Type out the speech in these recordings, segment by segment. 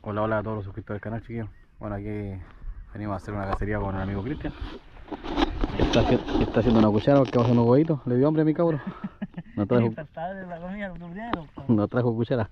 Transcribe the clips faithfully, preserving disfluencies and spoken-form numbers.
Hola, hola a todos los suscriptores del canal, chiquillos. Bueno, aquí venimos a hacer una cacería con el amigo Cristian. Está, haci- está haciendo una cuchara porque vamos a hacer unos huevitos. Le dio hambre a mi cabro. No trajo, Infaltable la comida lo primero. no trajo cuchara.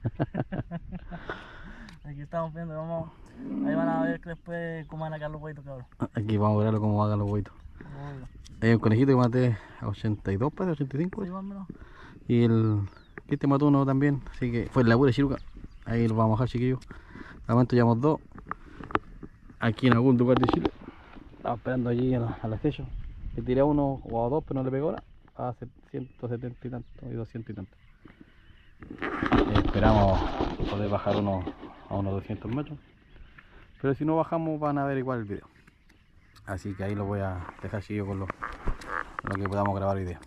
Aquí estamos viendo, vamos. Ahí van a ver que después cómo van a quedar los huevitos, cabrón. Aquí vamos a verlo cómo hagan los huevitos. Obvio. Hay un conejito que maté a ochenta y dos, parece, ochenta y cinco. Sí, más o menos. Y el Cristian mató uno también. Así que fue en la pura chiruca. Ahí los vamos a dejar, chiquillos. De momento llevamos dos. Aquí en algún lugar de Chile. Estaba esperando allí a la, a la station. Le tiré a uno o a dos, pero no le pegó nada. A ciento setenta y tanto y doscientos y tanto. Eh, esperamos poder bajar uno a unos doscientos metros. Pero si no bajamos van a ver igual el video. Así que ahí lo voy a dejar seguido con lo, lo que podamos grabar hoy día.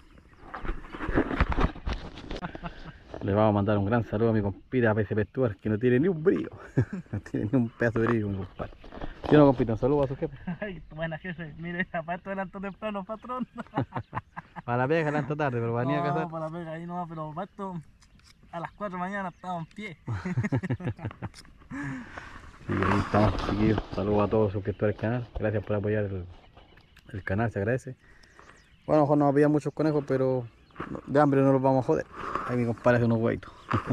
Le vamos a mandar un gran saludo a mi compita P C P Stuart, que no tiene ni un brillo. No tiene ni un pedazo de brillo, mi compadre. Si no, compita, un saludo a su jefe. Ay, buena jefe, mire, aparte adelanto temprano, patrón. Para la pega, adelanto tarde, pero venía a cazar. No, para la pega ahí no, pero para esto, a las cuatro de la mañana estamos en pie. Y ahí estamos, chiquillos. Saludos a todos los suscriptores del canal. Gracias por apoyar el, el canal, se agradece. Bueno, a lo mejor no nos pillan muchos conejos, pero de hambre no los vamos a joder. Ahí mi compadre hace unos hueitos.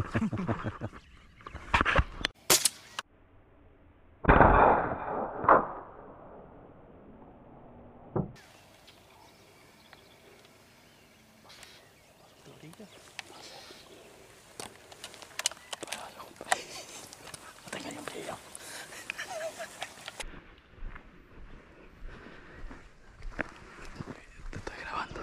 Te estoy grabando.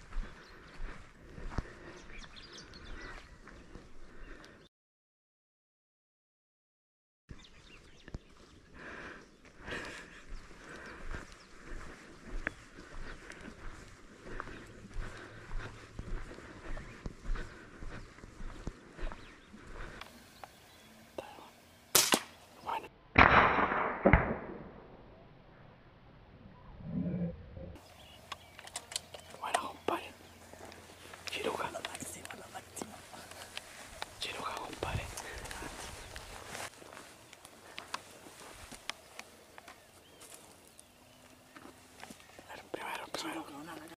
Bueno, compadre. Chiruca. Lo máximo, lo máximo. Chiruca, compadre. A ver, primero, primero.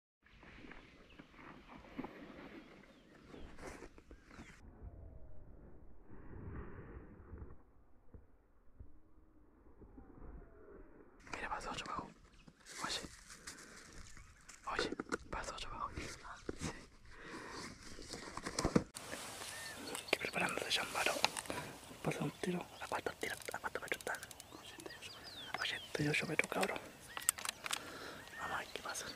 Mira, pasó otro abajo. Oye. Oye, pasó otro abajo. Sí. Aquí preparando de chambaro. Pasa un tiro. ¿A cuántos tiros? ¿A cuántos metros está? ochenta y ocho metros, cabrón. Vamos a ver qué pasa.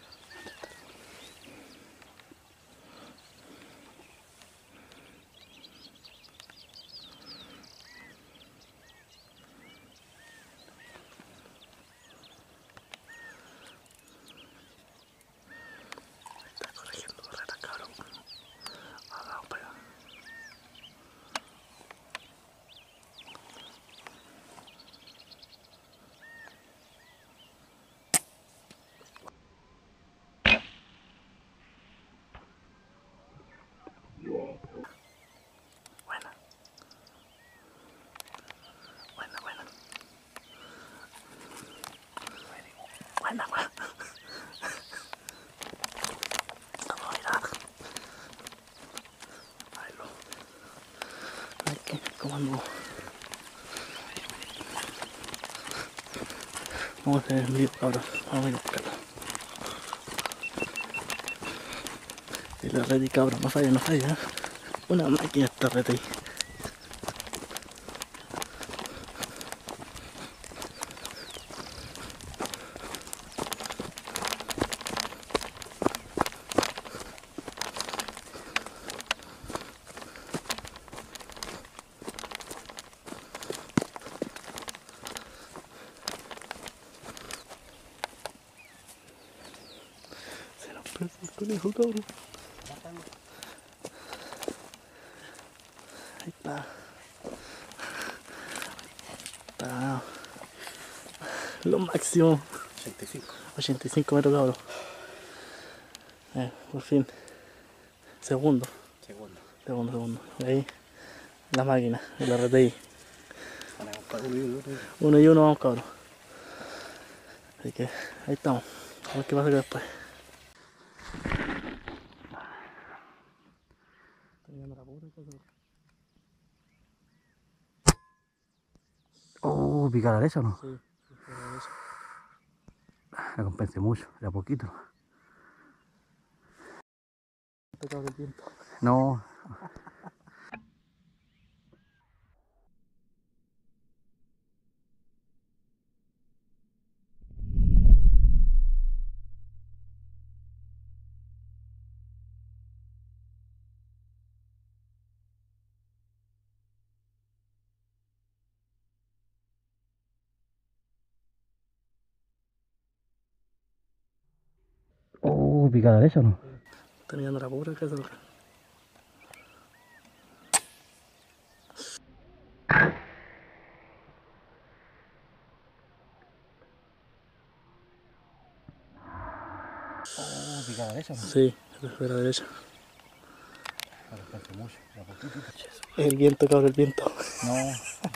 Está corrigiendo barreras, cabrón. Vamos para allá. Buena. Buena, buena. Buena, buena. Vamos a mirar. Ahí lo. Ay, que cómo ando. Vamos a hacer el video ahora. Vamos a ir a buscarla. Y la red y cabra, no falla, no falla. Una máquina esta red ahí. Se nos perdió el conejo, cabrón. Ahí está. Está. Lo máximo. ochenta y cinco. ochenta y cinco metros, cabrón. Eh, por fin. Segundo. Segundo. Segundo, segundo. Ahí. La máquina, el R T I. Bueno, Uno y uno vamos, cabrón. Así que ahí estamos. A ver qué pasa después. Oh, pica la derecha o no. Sí, sí, fue la derecha. La compensé mucho, de a poquito. Tocado el viento. No. Oh, pica la derecha o no. Está mirando la pura casa. Oh, pica la derecha o no. Sí, fue la derecha. La compensé mucho, de a poquito. El viento, cabrón, el viento. No.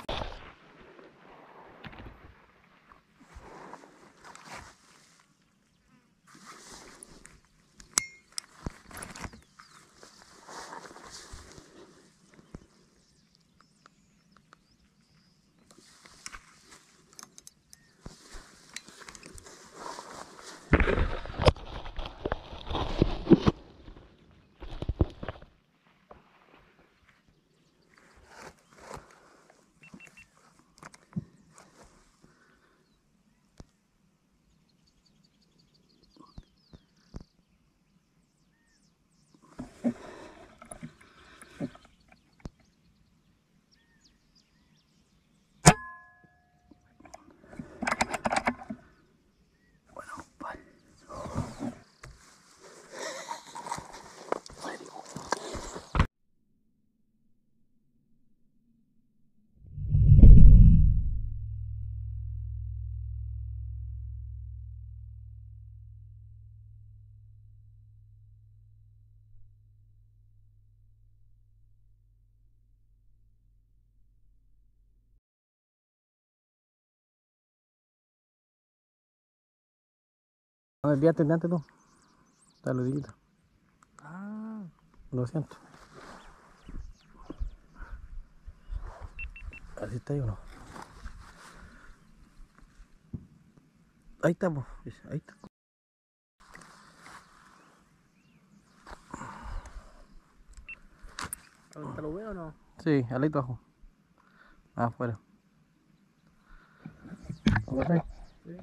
No me enviaste de antes tú. Está lo dijiste. Ah, Lo siento. Así está ahí o no. Ahí está, pues. Ahí está. ¿ahorita lo veo o no? Sí, al lado abajo. Afuera. ¿Lo ves ahí? Sí.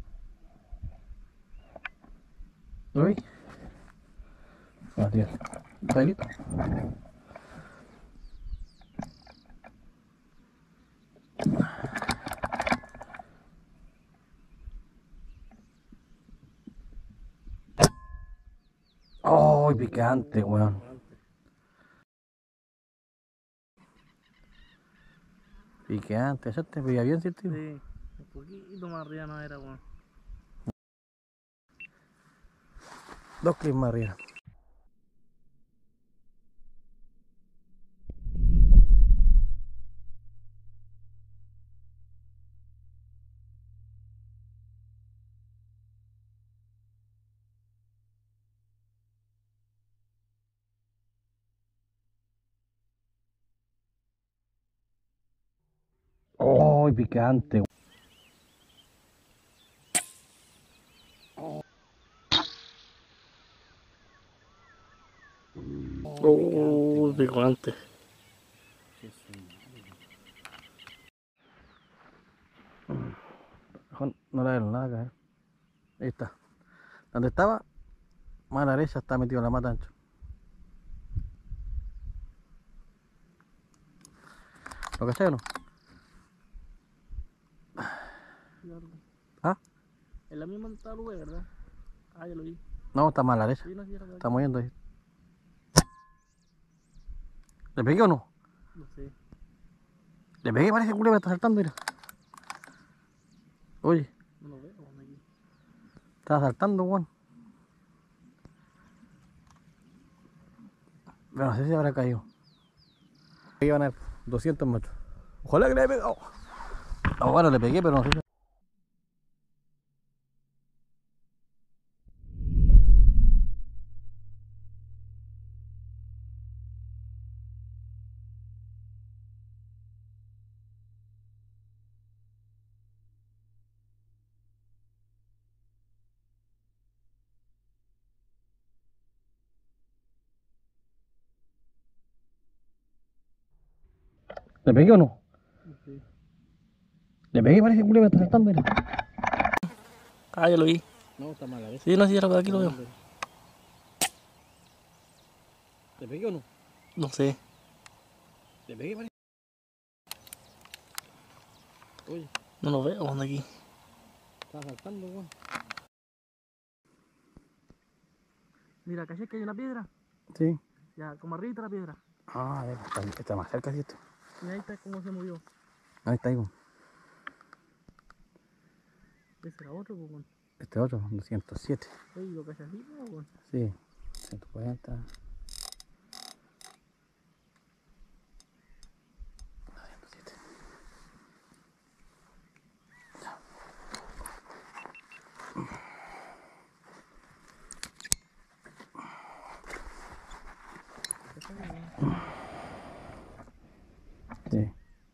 ¿Lo ves? Ah, tío. ¿Está ahí listo? ¡Oh, picante, weón! Picante, ¿ya te veía bien, cierto? Sí, un poquito más arriba no era, weón. Dos clics más arriba. ¡Oh, picante! Oh, picante. Mejor no le hagan nada, caer. Ahí está. Donde estaba, más a la derecha está metido la mata ancho. ¿Lo cachai o no? ¿Ah? En la misma tarde, ¿verdad? Ah, ya lo vi. No, está más a la derecha. Sí, no, sí, era por Está aquí. moviendo ahí. ¿Le pegué o no? No sé. Le pegué, parece que el culo me está saltando, mira. Oye, No lo veo, weón, aquí. está saltando, weón. Pero no sé si habrá caído. Ahí van a ver, doscientos metros. Ojalá que le haya pegado. Ahora le pegué, pero no sé. ¿Le pegué o no? Sí. Le pegué, parece que me está saltando, mira. Ah, ya lo vi. No, está mal, a ver. Sí, no, sí, ya lo- aquí lo veo. ¿Le pegué o no? No sé. ¿Le pegué, parece? Oye, No lo veo, ¿dónde aquí? está saltando, weón. Mira, ¿caché que hay una piedra? Sí. Ya, como arriba de la piedra. Ah, a ver, está, está más cerca, ¿sí esto? Y ahí está cómo se movió. Ahí está, ahí, weón. Ese era otro, pues, weón. Este otro, doscientos siete. Oye, ¿lo cachas así, no, weón? Sí, ciento cuarenta. doscientos siete. Sí.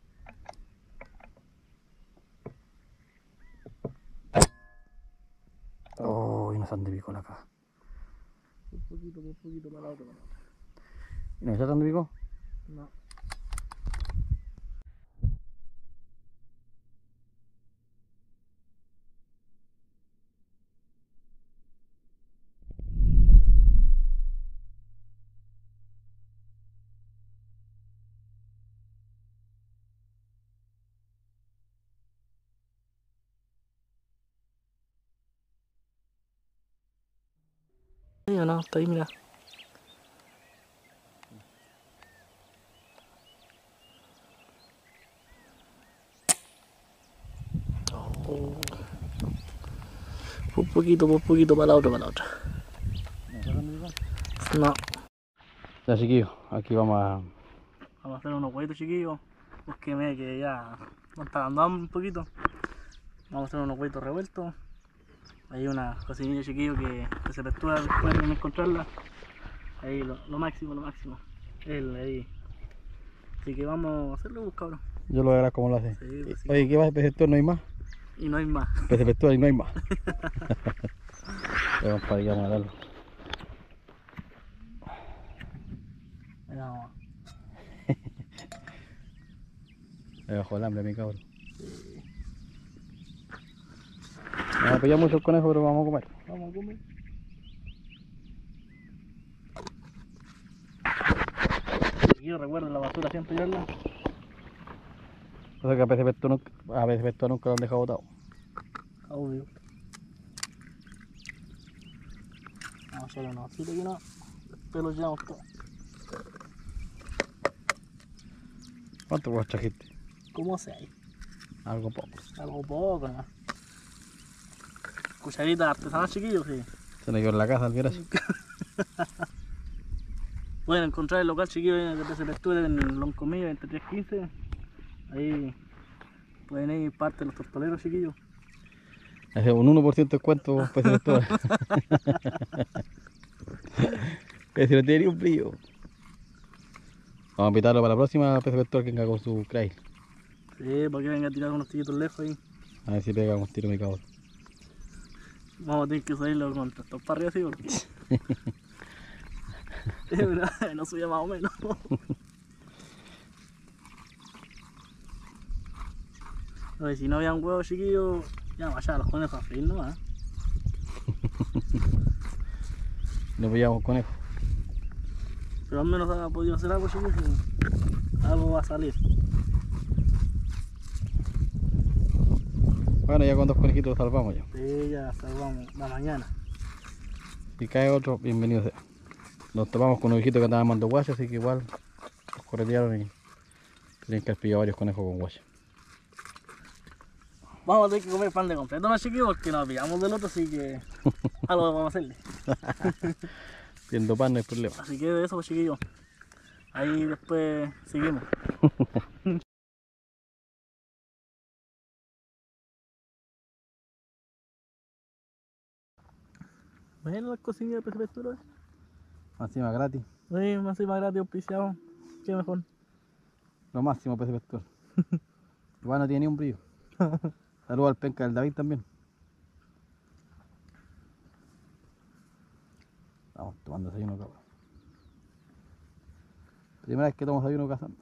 Oh, y no se han de pico la caja. Un poquito, un poquito para la otra, para la otra. ¿Y no se han de pico? No. Sí, o no, está ahí, mira. Oh. Un poquito, un poquito para la otra, para la otra. ¿No se han de pico? No. Ya, chiquillos, aquí vamos a... Vamos a hacer unos huevitos chiquillos. Porque me que ya nos está dando hambre un poquito. Vamos a hacer unos huevitos revueltos. Hay una cocinilla chiquillo que, que se efectúa después de encontrarla. Ahí lo, lo máximo, lo máximo. Él ahí. Así que vamos a hacerlo, pues, cabrón. Yo lo verás cómo lo hace. Sí, pues, sí. Oye, ¿qué va? ¿Preceptor no hay más? Y no hay más. Preceptor y no hay más. Vamos para allá, vamos a darlo. Ahí vamos. Me bajó el hambre, mi cabrón. No pillamos mucho el conejo, pero vamos a comer. Vamos a comer. Yo recuerdo la basura siempre tirarla. O sea que a Preceptor nunca, a Preceptor nunca lo han dejado botado. Obvio. Vamos a hacer unos así que no. Después los llevamos todos. ¿Cuánto vos trajiste? ¿Cómo seis? Algo poco. Algo poco, ¿no? Cucharita artesanal, chiquillos, sí. Se le quedó en la casa al vieras. Pueden encontrar el local, chiquillos, de Preceptor en Loncomilla veintitrés quince. Ahí pueden ir parte de los tortoleros, chiquillos. Hace un uno por ciento de descuento, Preceptor. Que si no tiene ni un brillo. Vamos a invitarlo para la próxima Preceptor que venga con su cray. Sí, para que venga a tirar unos tiquitos lejos ahí. A ver si pega un tiro mi cabrón. Vamos a tener que salirlo con tractor para arriba, sí, porque... Mira, no subía más o menos. Oye, si no había un huevo, chiquillo, ya vaya a los conejos a freír nomás. No pillamos conejo. Pero al menos ha podido hacer algo, chiquillo, y algo va a salir. Bueno, ya con dos conejitos lo salvamos ya. Sí, ya salvamos la mañana. Si cae otro, bienvenido sea. Nos topamos con un viejito que andaba mandando guachas, así que igual los corretearon y tenían que haber pillado varios conejos con guachas. Vamos a tener que comer pan de completo, ¿no, chiquillos? Porque nos pillamos del otro, así que algo vamos a hacerle. Siendo pan no hay problema. Así que de eso, pues, chiquillos. Ahí después seguimos. Bueno, la cocinilla de P C Aventura. Encima gratis. Sí, más y más gratis, auspiciado. Qué mejor. Lo máximo P C Vector. Igual no tiene ni un brillo. Saludos al penca del David también. Estamos tomando desayuno acá. Primera vez que tomo desayuno cazando.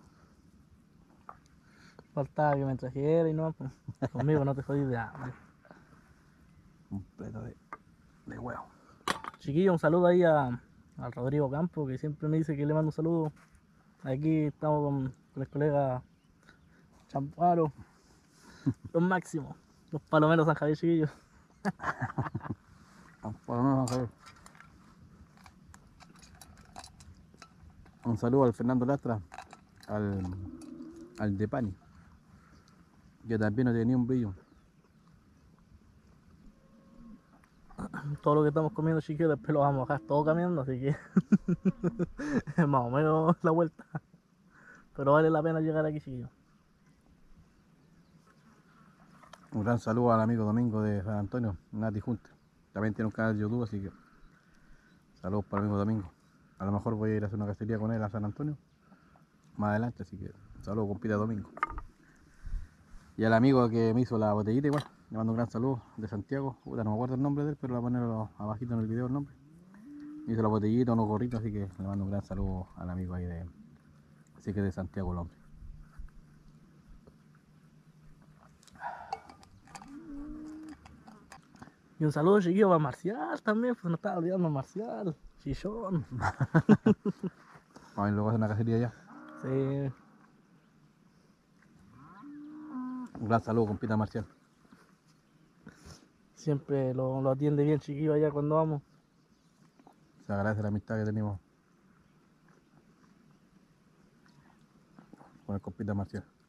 Faltaba que me trajera y no, pues, conmigo no te jodís de hambre. Completo de, de huevo. Chiquillo, un saludo ahí a, al Rodrigo Campo, que siempre me dice que le mando un saludo. Aquí estamos con, con el colega Champaro, los máximos, los palomeros San Javier, chiquillos. Por lo menos, vamos a ver. Un saludo al Fernando Lastra, al, al de Pani, que también no tiene ni un brillo. Todo lo que estamos comiendo, chiquillos, después lo vamos a dejar todo caminando, así que es más o menos la vuelta. Pero vale la pena llegar aquí, chiquillos. Un gran saludo al amigo Domingo de San Antonio, Nati Junta. También tiene un canal de YouTube, así que saludos para el amigo Domingo. A lo mejor voy a ir a hacer una cacería con él a San Antonio más adelante, así que saludos compita Domingo. Y al amigo que me hizo la botellita igual, le mando un gran saludo de Santiago. Puta, no me acuerdo el nombre de él, pero lo voy a poner abajito en el video el nombre. Me hizo la botellita, unos gorritos, así que le mando un gran saludo al amigo ahí de, así que de Santiago el hombre. Y un saludo, chiquillos, para Marcial también, pues no estaba olvidando a Marcial, Chichón. Vamos a ir luego a hacer una cacería ya. Sí. Un gran saludo, compita Marcial. Siempre lo, lo atiende bien, chiquillo, allá cuando vamos. Se agradece la amistad que tenemos con el compita Marcial.